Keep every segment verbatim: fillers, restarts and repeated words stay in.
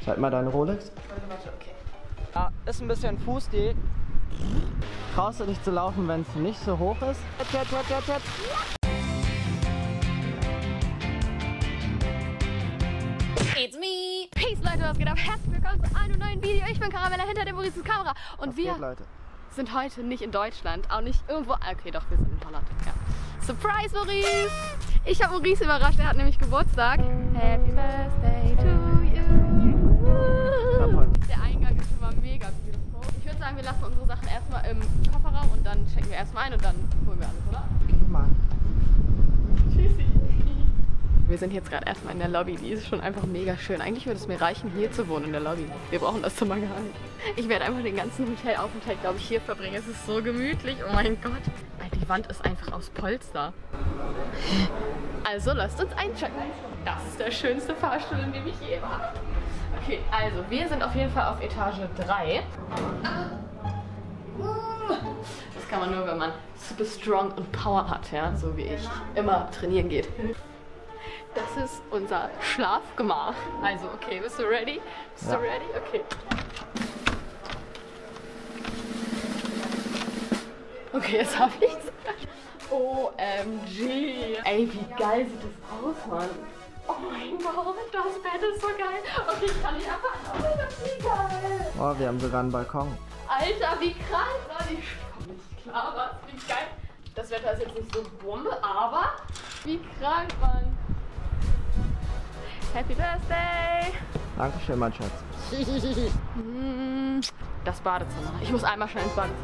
Zeig mal deine Rolex. Warte, warte, okay. Ja, ist ein bisschen Fußgeh. Traust du dich zu laufen, wenn es nicht so hoch ist? Jetzt, jetzt, jetzt, jetzt, jetzt. It's me! Peace Leute, was geht ab? Herzlich willkommen zu einem neuen Video. Ich bin Caravella hinter der Maurices Kamera. Und was wir geht, Leute? sind heute nicht in Deutschland, auch nicht irgendwo. Okay, doch, wir sind in Holland. Ja. Surprise, Maurice! Ich habe Maurice überrascht, er hat nämlich Geburtstag. Happy Birthday to you! Der Eingang ist immer mega beautiful. Ich würde sagen, wir lassen unsere Sachen erstmal im Kofferraum und dann checken wir erstmal ein und dann holen wir alles, oder? Geh mal. Tschüssi! Wir sind jetzt gerade erstmal in der Lobby, die ist schon einfach mega schön. Eigentlich würde es mir reichen, hier zu wohnen in der Lobby. Wir brauchen das Zimmer gar nicht. Ich werde einfach den ganzen Hotelaufenthalt, glaube ich, hier verbringen. Es ist so gemütlich, oh mein Gott. Die Wand ist einfach aus Polster. Also lasst uns einchecken. Das ist der schönste Fahrstuhl, in dem ich je war. Okay, also wir sind auf jeden Fall auf Etage drei. Das kann man nur, wenn man super strong und Power hat, ja, so wie ich immer trainieren geht. Das ist unser Schlafgemach. Also, okay, bist du ready? Bist ja. du ready? Okay. Okay, jetzt hab ich's. O M G. Ey, wie geil sieht das aus, Mann. Oh mein Gott, das Bett ist so geil. Okay, ich kann nicht einfach. Oh, das ist wie geil. Oh, wir haben sogar einen Balkon. Alter, wie krass. Oh, ich komm nicht klar, was? Wie geil. Das Wetter ist jetzt nicht so Bombe, aber wie krank, Mann. Happy Birthday! Dankeschön, mein Schatz. Das Badezimmer. Ich muss einmal schnell ins Badezimmer.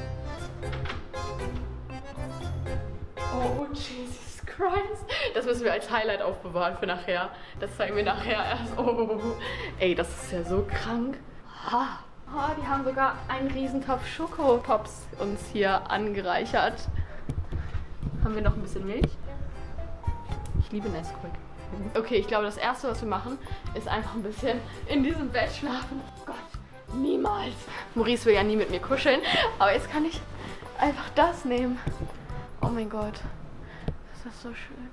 Oh, Jesus Christ. Das müssen wir als Highlight aufbewahren für nachher. Das zeigen wir nachher erst. Oh, ey, das ist ja so krank. Ah, oh, die haben sogar einen Riesentopf Schokopops uns hier angereichert. Haben wir noch ein bisschen Milch? Ich liebe Nesquik. Okay, ich glaube, das Erste, was wir machen, ist einfach ein bisschen in diesem Bett schlafen. Oh Gott, niemals. Maurice will ja nie mit mir kuscheln, aber jetzt kann ich einfach das nehmen. Oh mein Gott, das ist so schön.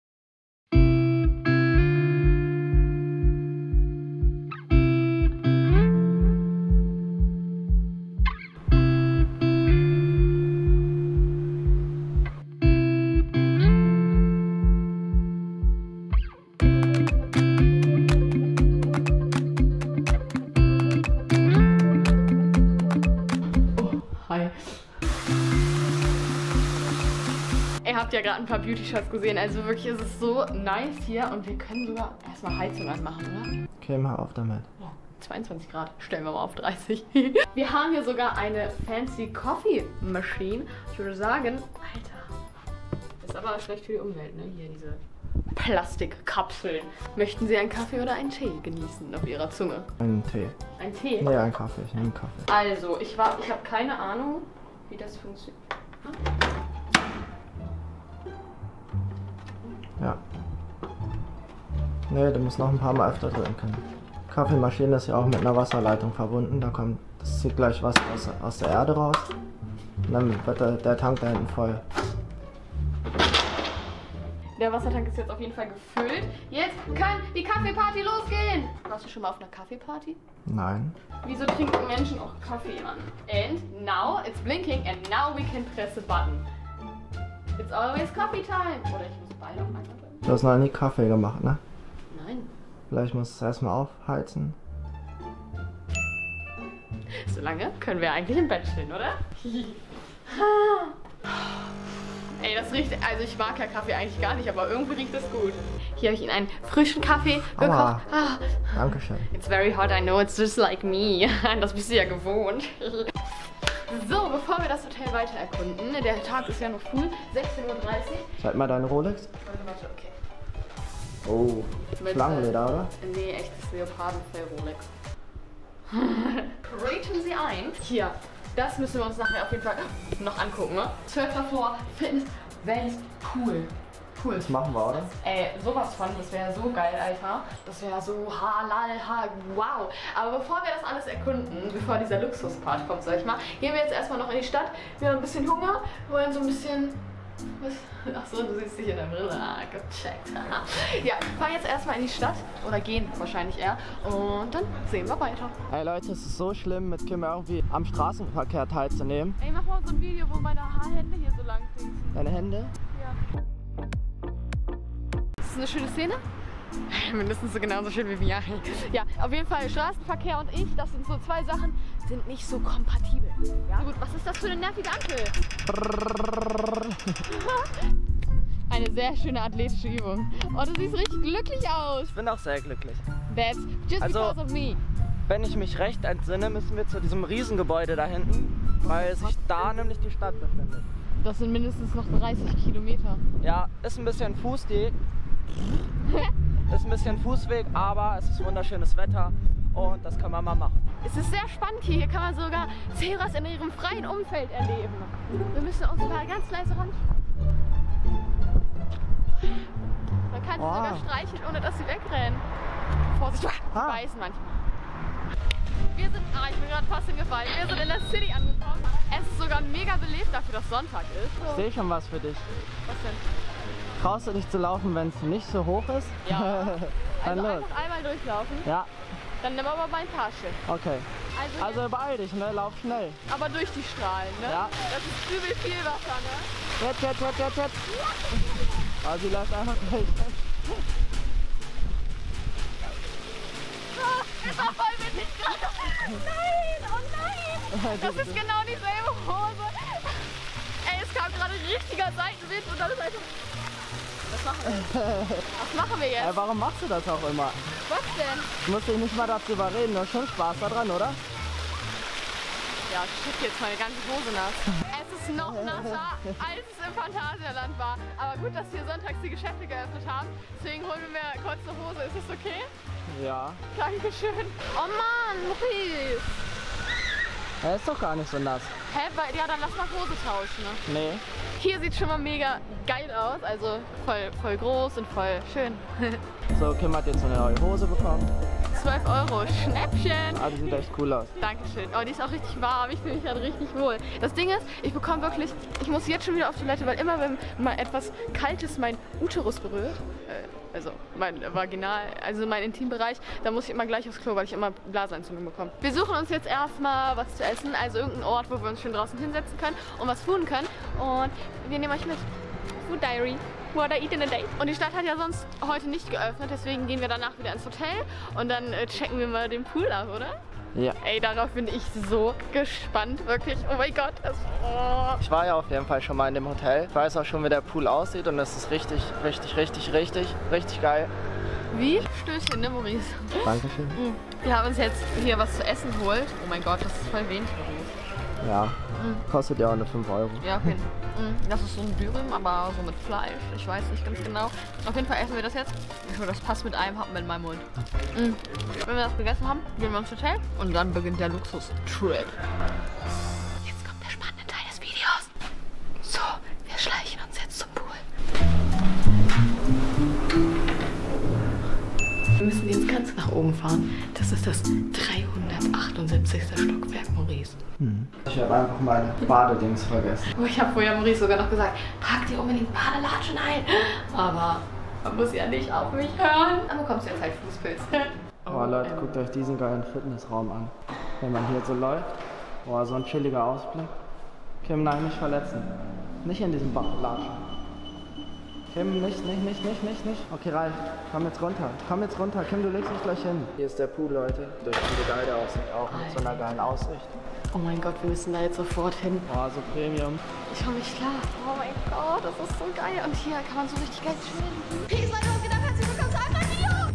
Ihr habt ja gerade ein paar Beauty-Shots gesehen, also wirklich ist es so nice hier und wir können sogar erstmal Heizung anmachen, oder? Okay, mal auf damit. Oh, zweiundzwanzig Grad, stellen wir mal auf dreißig. Wir haben hier sogar eine fancy Coffee Machine. Ich würde sagen, Alter, ist aber schlecht für die Umwelt, ne? Hier diese Plastikkapseln. Möchten Sie einen Kaffee oder einen Tee genießen auf Ihrer Zunge? Einen Tee. Ein Tee? Nee, einen Kaffee. Ich nehme einen Kaffee. Also, ich war, ich habe keine Ahnung, wie das funktioniert. Hm? Ja. Nee, du musst noch ein paar Mal öfter drücken können. Die Kaffeemaschine ist ja auch mit einer Wasserleitung verbunden. Da kommt, das zieht gleich Wasser aus, aus der Erde raus. Und dann wird der, der Tank da hinten voll. Der Wassertank ist jetzt auf jeden Fall gefüllt. Jetzt kann die Kaffeeparty losgehen. Warst du schon mal auf einer Kaffeeparty? Nein. Wieso trinken Menschen auch Kaffee an? And now it's blinking and now we can press a button. It's always coffee time. Oder ich muss beide auf einmal drücken. Du hast noch nie Kaffee gemacht, ne? Nein. Vielleicht musst du es erstmal aufheizen. Solange können wir eigentlich im Bett stehen, oder? Ey, das riecht, also ich mag ja Kaffee eigentlich gar nicht, aber irgendwie riecht es gut. Hier habe ich Ihnen einen frischen Kaffee gekocht. Ah. Dankeschön. It's very hot, I know, it's just like me. Das bist du ja gewohnt. So, bevor wir das Hotel weiter erkunden, der Tag ist ja noch früh, sechzehn Uhr dreißig. Zeig mal deine Rolex. Warte, warte, okay. Oh, Schlangenleder, oder? Nee, echtes Leopardenfell-Rolex. Raten Sie ein. Hier, das müssen wir uns nachher auf jeden Fall noch angucken, ne? zwölfter Floor, Fitness, Welt, cool. Cool. Das machen wir, oder? Ey, sowas von, das wäre so geil, Alter. Das wäre so halal, ha, wow. Aber bevor wir das alles erkunden, bevor dieser Luxuspart kommt, sag ich mal, gehen wir jetzt erstmal noch in die Stadt. Wir haben ein bisschen Hunger, wollen so ein bisschen Was? Achso, du siehst dich in der Brille. Ah, gecheckt. Ja, wir fahren jetzt erstmal in die Stadt. Oder gehen wahrscheinlich eher. Und dann sehen wir weiter. Ey Leute, es ist so schlimm, mit Kim irgendwie am Straßenverkehr teilzunehmen. Ey, mach mal so ein Video, wo meine Haarhände hier so lang dingsen. Deine Hände? Ja. Ist das eine schöne Szene? Mindestens so genauso schön wie wir. Ja, auf jeden Fall Straßenverkehr und ich, das sind so zwei Sachen, sind nicht so kompatibel. Ja gut, was ist das für eine nervige Ampel? Eine sehr schöne athletische Übung. Oh, du siehst richtig glücklich aus. Ich bin auch sehr glücklich. That's just Also, because of me. Wenn ich mich recht entsinne, müssen wir zu diesem Riesengebäude da hinten, weil sich da nämlich die Stadt befindet. Das sind mindestens noch dreißig Kilometer. Ja, ist ein bisschen Fußweg. Ist ein bisschen Fußweg, aber es ist wunderschönes Wetter und das kann man mal machen. Es ist sehr spannend hier. Hier kann man sogar Zebras in ihrem freien Umfeld erleben. Wir müssen uns mal ganz leise ran. Man kann sie Oh. sogar streicheln, ohne dass sie wegrennen. Vorsicht, sie Ah. beißen manchmal. Wir sind, ah, ich bin gerade fast hingefallen. Wir sind in der City angekommen. Es ist sogar mega belebt dafür, dass Sonntag ist. Ich sehe schon was für dich. Was denn? Traust du dich zu laufen, wenn es nicht so hoch ist? Ja. Dann Also los. einfach einmal durchlaufen, Ja, dann nimm aber mein Fahrschild. okay. Also, Also beeil dich, ne? Lauf schnell. aber durch die Strahlen, ne? Ja. Das ist übel viel Wasser, ne? Jetzt, jetzt, jetzt, jetzt, jetzt. Oh, sie läuft einfach gleich. Ah, ist doch voll windig gerade. Nein, oh nein. Das ist genau dieselbe Hose. Ey, es kam gerade richtiger Seitenwind und dann ist einfach... Was machen wir? Was machen wir Äh, jetzt? warum machst du das auch immer? Was denn? Du musst dich nicht mal dazu überreden, du hast schon Spaß daran, oder? Ja, shit, jetzt meine ganze Hose nass. Es ist noch nasser, als es im Phantasialand war. Aber gut, dass wir sonntags die Geschäfte geöffnet haben. Deswegen holen wir mir kurz eine Hose. Ist das okay? Ja. Dankeschön. Oh Mann, Maurice. Er ist doch gar nicht so nass. Hä? Weil- Ja, dann lass mal Hose tauschen, ne? Nee. Hier sieht schon mal mega geil aus. Also voll, voll groß und voll schön. So, Kim hat jetzt eine neue Hose bekommen. zwölf Euro, Schnäppchen. Also sieht echt cool aus. Dankeschön. Oh, die ist auch richtig warm. Ich fühle mich gerade richtig wohl. Das Ding ist, ich bekomme wirklich, ich muss jetzt schon wieder auf Toilette, weil immer wenn mal etwas Kaltes mein Uterus berührt, äh, also mein Vaginal, also mein Intimbereich, dann muss ich immer gleich aufs Klo, weil ich immer Blasenentzündung bekomme. Wir suchen uns jetzt erstmal was zu essen, also irgendeinen Ort, wo wir uns schön draußen hinsetzen können und was tun können. Und wir nehmen euch mit. Food Diary. What I eat in a day. Und die Stadt hat ja sonst heute nicht geöffnet, deswegen gehen wir danach wieder ins Hotel und dann äh, checken wir mal den Pool ab, oder? Ja. Ey, darauf bin ich so gespannt, wirklich. Oh mein Gott. Das, oh. Ich war ja auf jeden Fall schon mal in dem Hotel. Ich weiß auch schon, wie der Pool aussieht und es ist richtig, richtig, richtig, richtig, richtig geil. Wie? Stößchen, ne, Maurice? Dankeschön. Mhm. Wir haben uns jetzt hier was zu essen geholt. Oh mein Gott, das ist voll wenig, Maurice. Ja, kostet ja auch nur fünf Euro. Ja, okay. Das ist so ein Dürüm, aber so mit Fleisch. Ich weiß nicht ganz genau. Auf jeden Fall essen wir das jetzt. Ich hoffe, das passt mit einem Happen in meinem Mund. Mhm. Wenn wir das gegessen haben, gehen wir ins Hotel und dann beginnt der Luxus-Trip. Jetzt kommt der spannende Teil des Videos. So, wir schleichen uns jetzt zum Pool. Wir müssen jetzt ganz nach oben fahren. Das ist das dreihundertachtundsiebzigste Stockwerk, Maurice. Hm. Ich habe einfach meine Badedings vergessen. Oh, ich habe vorher Maurice sogar noch gesagt, pack dir unbedingt Badelatschen ein. Aber man muss ja nicht auf mich hören. Dann bekommst du jetzt halt Fußpilz. Oh Leute, guckt euch diesen geilen Fitnessraum an. Wenn man hier so läuft. Oh, so ein chilliger Ausblick. Kim, nein, nicht verletzen. Nicht in diesem Badelatschen. Kim, nicht, nicht, nicht, nicht, nicht, nicht. Okay, Ralf, komm jetzt runter. Komm jetzt runter. Kim, du legst dich gleich hin. Hier ist der Pool, Leute. Durch diese geile Aussicht. Auch mit so einer geilen Aussicht. Oh mein Gott, wir müssen da jetzt sofort hin. Oh, so Premium. Ich hol mich klar. Oh mein Gott, das ist so geil. Und hier kann man so richtig geil chillen. Peace, Leute, und gedacht, herzlich willkommen zu einem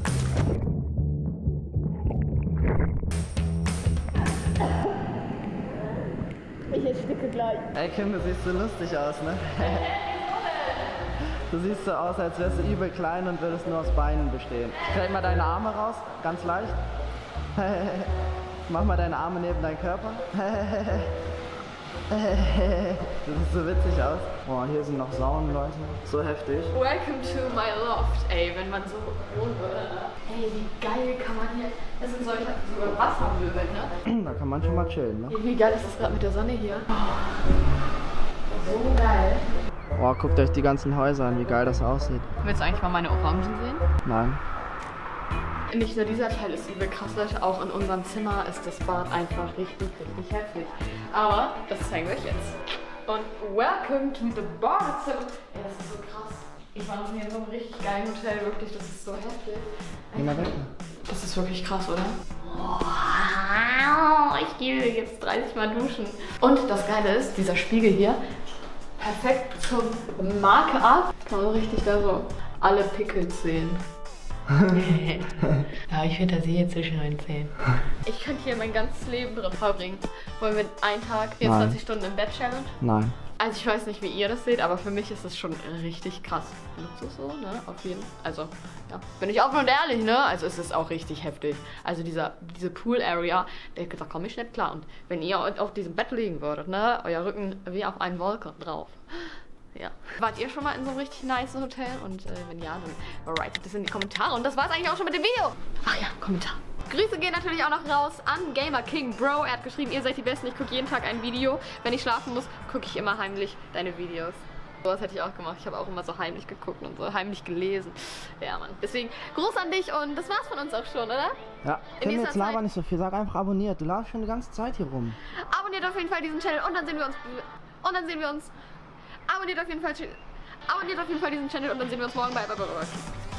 Video. Ich ersticke gleich. Ey Kim, du siehst so lustig aus, ne? Du siehst so aus, als wärst du übel klein und würdest nur aus Beinen bestehen. Streck mal deine Arme raus, ganz leicht. Mach mal deine Arme neben deinen Körper. Das sieht so witzig aus. Boah, hier sind noch Saunen, Leute. So heftig. Welcome to my loft. Ey, wenn man so wohnen würde, ne? Ey, wie geil kann man hier... Das sind solche sogar Wassermöbel, ne? Da kann man schon mal chillen, ne? Wie geil ist das gerade mit der Sonne hier? Oh. So geil. Boah, guckt euch die ganzen Häuser an, wie geil das aussieht. Willst du eigentlich mal meine Orangen sehen? Nein. Nicht nur dieser Teil ist übel krass, Leute, auch in unserem Zimmer ist das Bad einfach richtig, richtig heftig. Aber das zeigen wir euch jetzt. Und welcome to the Badezimmer. Ey, das ist so krass. Ich war noch nie in so einem richtig geilen Hotel, wirklich, das ist so heftig. Geh mal weg. Das ist wirklich krass, oder? Wow, ich gehe jetzt dreißig Mal duschen. Und das Geile ist, dieser Spiegel hier, perfekt zum Marke-up. Kann man so richtig da so alle Pickels sehen. Ja, ich finde, da sehe jetzt zwischen den Zähnen. Ich könnte hier mein ganzes Leben drin verbringen. Wollen wir einen Tag, vierundzwanzig Nein. Stunden im Bett challenge? Nein. Also ich weiß nicht, wie ihr das seht, aber für mich ist es schon richtig krass. Luxus so, ne? Auf jeden Fall. Also, ja. Bin ich offen und ehrlich, ne? Also es ist auch richtig heftig. Also dieser, diese Pool-Area, da komme ich nicht klar. Und wenn ihr auf diesem Bett liegen würdet, ne? Euer Rücken wie auf einen Wolke drauf. Ja. Wart ihr schon mal in so einem richtig nice Hotel? Und äh, wenn ja, dann writet das in die Kommentare. Und das war's eigentlich auch schon mit dem Video. Ach ja, Kommentar. Grüße gehen natürlich auch noch raus an Gamer King Bro. Er hat geschrieben, ihr seid die Besten. Ich gucke jeden Tag ein Video. Wenn ich schlafen muss, gucke ich immer heimlich deine Videos. Sowas hätte ich auch gemacht. Ich habe auch immer so heimlich geguckt und so heimlich gelesen. Ja, Mann. Deswegen, Gruß an dich und das war's von uns auch schon, oder? Ja. Kim, jetzt laber nicht so viel. Sag einfach abonniert. Du laberst schon die ganze Zeit hier rum. Abonniert auf jeden Fall diesen Channel und dann sehen wir uns... Und dann sehen wir uns... Abonniert auf jeden Fall... Abonniert auf jeden Fall diesen Channel und dann sehen wir uns morgen bei...